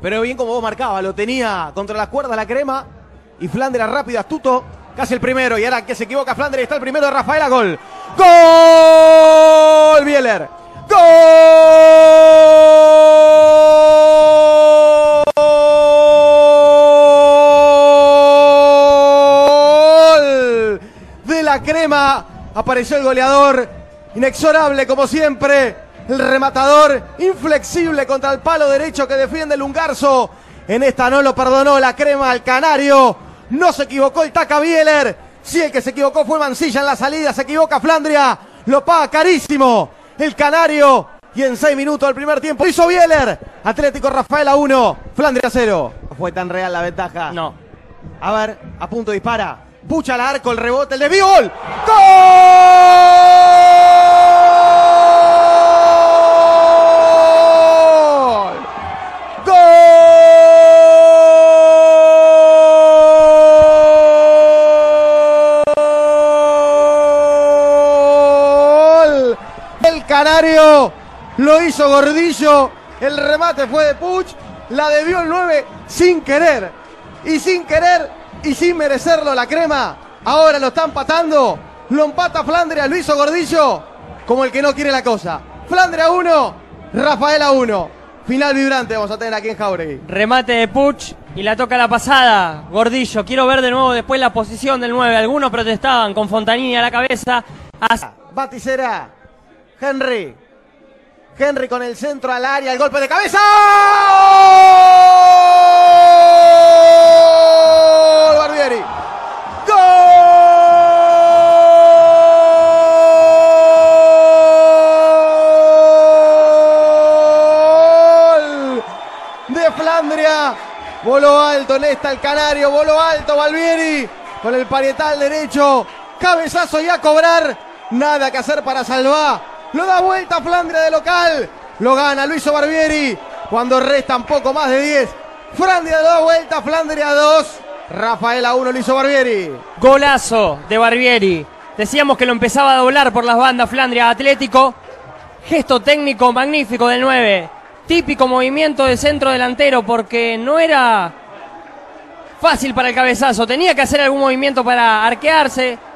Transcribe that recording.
pero bien como vos marcabas, lo tenía contra las cuerdas la crema. Y Flandria rápido, astuto, casi el primero. Y ahora que se equivoca Flandria, está el primero de Rafaela, gol. ¡Gol! Bieler. ¡Gol! De la crema. Apareció el goleador, inexorable como siempre. El rematador, inflexible contra el palo derecho que defiende el Lungarzo. En esta no lo perdonó la crema al canario. No se equivocó el Taca Bieler. Sí, el que se equivocó fue Mansilla en la salida. Se equivoca Flandria. Lo paga carísimo el canario. Y en 6 minutos del primer tiempo hizo Bieler. Atlético Rafaela 1, Flandria 0. No fue tan real la ventaja. No. A ver, a punto dispara. Pucha al arco, el rebote, el desvío. ¡Gol! ¡Gol! El canario lo hizo Gordillo. El remate fue de Puch. La debió el 9 sin querer. Y sin querer y sin merecerlo la crema. Ahora lo está empatando. Lo empata Flandria. Lo hizo Gordillo como el que no quiere la cosa. Flandria 1, Rafaela 1. Final vibrante vamos a tener aquí en Jauregui. Remate de Puch y la toca la pasada. Gordillo. Quiero ver de nuevo después la posición del 9. Algunos protestaban con Fontanini a la cabeza. Baticera. Henry con el centro al área, el golpe de cabeza. ¡Gol! Barbieri. ¡Gol! De Flandria. Voló alto en esta el canario, voló alto Barbieri con el parietal derecho. Cabezazo y a cobrar. Nada que hacer para salvar. Lo da vuelta Flandria de local. Lo gana, lo hizo Barbieri. Cuando restan poco más de 10. Flandria lo da vuelta, Flandria 2. Rafaela 1, lo hizo Barbieri. Golazo de Barbieri. Decíamos que lo empezaba a doblar por las bandas Flandria Atlético. Gesto técnico magnífico del 9. Típico movimiento de centro delantero porque no era fácil para el cabezazo. Tenía que hacer algún movimiento para arquearse.